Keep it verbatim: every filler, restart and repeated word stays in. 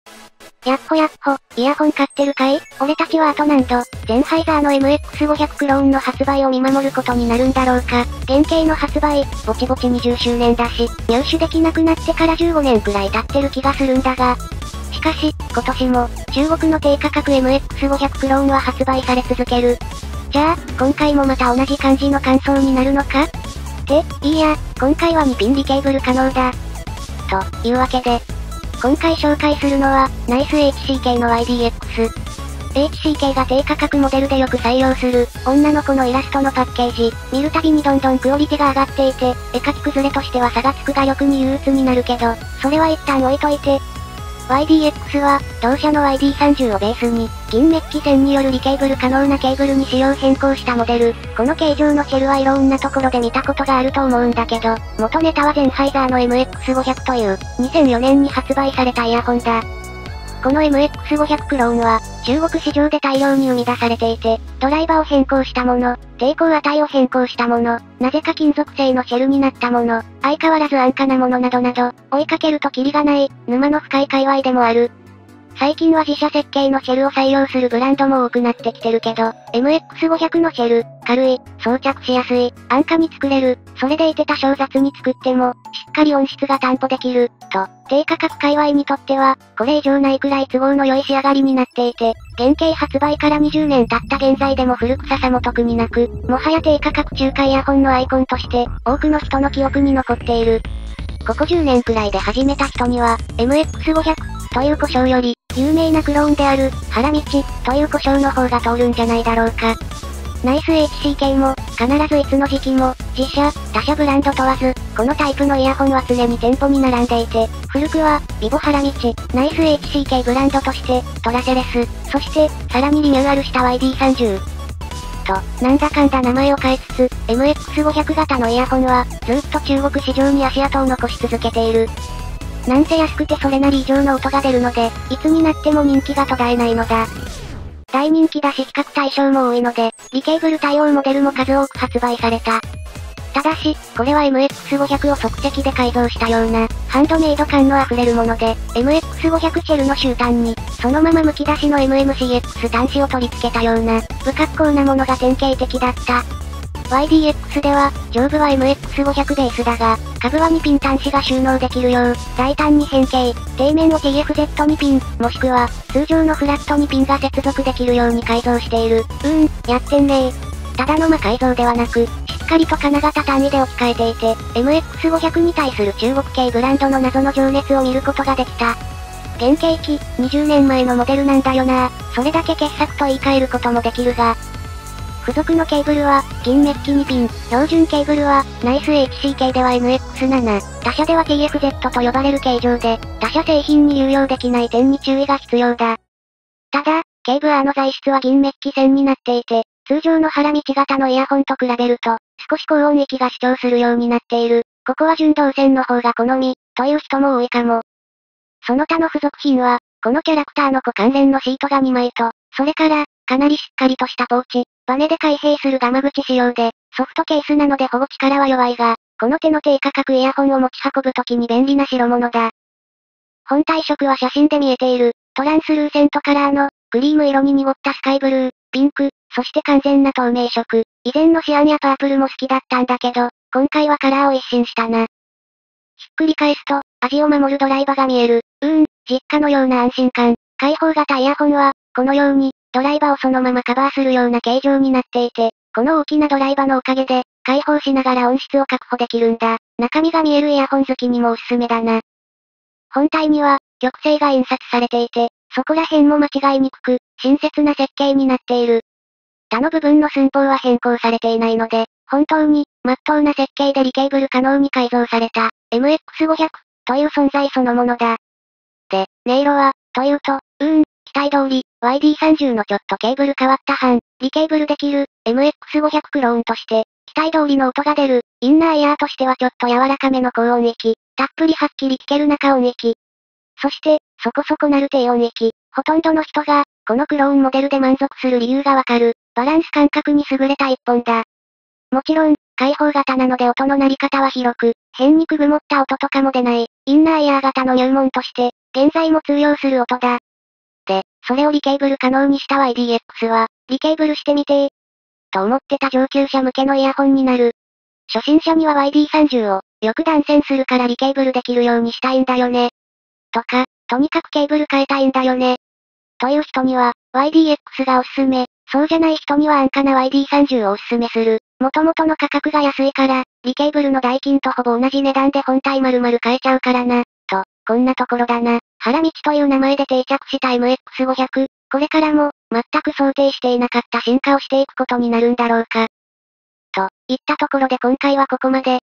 やっほやっほ、イヤホン買ってるかい？俺たちはあと何度、ゼンハイザーの エムエックスごひゃく クローンの発売を見守ることになるんだろうか。原型の発売、ぼちぼちにじゅっしゅうねんだし、入手できなくなってからじゅうごねんくらい経ってる気がするんだが。しかし、今年も、中国の低価格 エムエックスごひゃく クローンは発売され続ける。じゃあ、今回もまた同じ感じの感想になるのか？って、いいや、今回はにピンリケーブル可能だ。というわけで、今回紹介するのは、ナイス エイチシーケー の ワイディーエックス。エイチシーケー が低価格モデルでよく採用する、女の子のイラストのパッケージ、見るたびにどんどんクオリティが上がっていて、絵描き崩れとしては差がつく画力に憂鬱になるけど、それは一旦置いといて。ワイディーエックス は、同社の ワイディーさんじゅう をベースに、銀メッキ線によるリケーブル可能なケーブルに仕様変更したモデル。この形状のシェルはいろんなところで見たことがあると思うんだけど、元ネタはゼンハイザーの エムエックスごひゃく という、にせんよねんに発売されたイヤホンだ。この エムエックスごひゃく クローンは、中国市場で大量に生み出されていて、ドライバーを変更したもの、抵抗値を変更したもの、なぜか金属製のシェルになったもの、相変わらず安価なものなどなど、追いかけるとキリがない、沼の深い界隈でもある。最近は自社設計のシェルを採用するブランドも多くなってきてるけど、エムエックスごひゃく のシェル、軽い、装着しやすい、安価に作れる、それでいて多少雑に作っても、しっかり音質が担保できる、と、低価格界隈にとっては、これ以上ないくらい都合の良い仕上がりになっていて、原型発売からにじゅうねん経った現在でも古臭さも特になく、もはや低価格中華イヤホンのアイコンとして、多くの人の記憶に残っている。ここじゅうねんくらいで始めた人には、エムエックスごひゃく という呼称より、有名なクローンである、ハラミチ、という呼称の方が通るんじゃないだろうか。ナイス エイチシーケー も、必ずいつの時期も、自社、他社ブランド問わず、このタイプのイヤホンは常に店舗に並んでいて、古くは、ビボハラミチ、ナイス エイチシーケー ブランドとして、トラセレス、そして、さらにリニューアルした ワイディーさんじゅう。と、なんだかんだ名前を変えつつ、エムエックスごひゃく 型のイヤホンは、ずっと中国市場に足跡を残し続けている。なんせ安くてそれなり以上の音が出るので、いつになっても人気が途絶えないのだ。大人気だし比較対象も多いので、リケーブル対応モデルも数多く発売された。ただし、これは エムエックスごひゃく を即席で改造したような、ハンドメイド感の溢れるもので、エムエックスごひゃく シェルの終端に、そのまま剥き出しの エムエムシーエックス 端子を取り付けたような、不格好なものが典型的だった。ワイディーエックス では、上部は エムエックスごひゃく ベースだが、下部はにピン端子が収納できるよう、大胆に変形、底面を ティーエフゼットに ピン、もしくは、通常のフラットにピンが接続できるように改造している。うーん、やってんねー。ただの魔改造ではなく、しっかりと金型単位で置き換えていて、エムエックスごひゃく に対する中国系ブランドの謎の情熱を見ることができた。原型機、にじゅうねんまえのモデルなんだよな。それだけ傑作と言い換えることもできるが、付属のケーブルは、銀メッキにピン、標準ケーブルは、ナイス エイチシーケー では エムエックスなな、他社では ティーエフゼット と呼ばれる形状で、他社製品に流用できない点に注意が必要だ。ただ、ケーブアーの材質は銀メッキ線になっていて、通常のハラミチ型のイヤホンと比べると、少し高音域が主張するようになっている。ここは純導線の方が好み、という人も多いかも。その他の付属品は、このキャラクターの子関連のシートがにまいと、それから、かなりしっかりとしたポーチ、バネで開閉するガマ口仕様で、ソフトケースなので保護力は弱いが、この手の低価格イヤホンを持ち運ぶときに便利な代物だ。本体色は写真で見えている、トランスルーセントカラーの、クリーム色に濁ったスカイブルー、ピンク、そして完全な透明色。以前のシアンやパープルも好きだったんだけど、今回はカラーを一新したな。ひっくり返すと、味を守るドライバが見える。うーん、実家のような安心感。開放型イヤホンは、このように、ドライバをそのままカバーするような形状になっていて、この大きなドライバのおかげで、開放しながら音質を確保できるんだ。中身が見えるイヤホン好きにもおすすめだな。本体には、曲線が印刷されていて、そこら辺も間違いにくく、親切な設計になっている。他の部分の寸法は変更されていないので、本当に、真っ当な設計でリケーブル可能に改造された、エムエックスごひゃく という存在そのものだ。で、音色は、というと、うーん、期待通り、ワイディーさんじゅう のちょっとケーブル変わった版、リケーブルできる、エムエックスごひゃく クローンとして、期待通りの音が出る、インナーイヤーとしてはちょっと柔らかめの高音域、たっぷりはっきり聞ける中音域。そして、そこそこなる低音域、ほとんどの人が、このクローンモデルで満足する理由がわかる、バランス感覚に優れた一本だ。もちろん、開放型なので音の鳴り方は広く、変にくぐもった音とかも出ない、インナーイヤー型の入門として、 現在も通用する音だ。で、それをリケーブル可能にした ワイディーエックス は、リケーブルしてみてー。と思ってた上級者向けのイヤホンになる。初心者には ワイディーさんじゅう を、よく断線するからリケーブルできるようにしたいんだよね。とか、とにかくケーブル変えたいんだよね。という人には、ワイディーエックス がおすすめ。そうじゃない人には安価な ワイディーさんじゅう をおすすめする。元々の価格が安いから、リケーブルの代金とほぼ同じ値段で本体丸々買えちゃうからな。と、こんなところだな。原道という名前で定着した エムエックスごひゃく。これからも、全く想定していなかった進化をしていくことになるんだろうか。と、いったところで今回はここまで。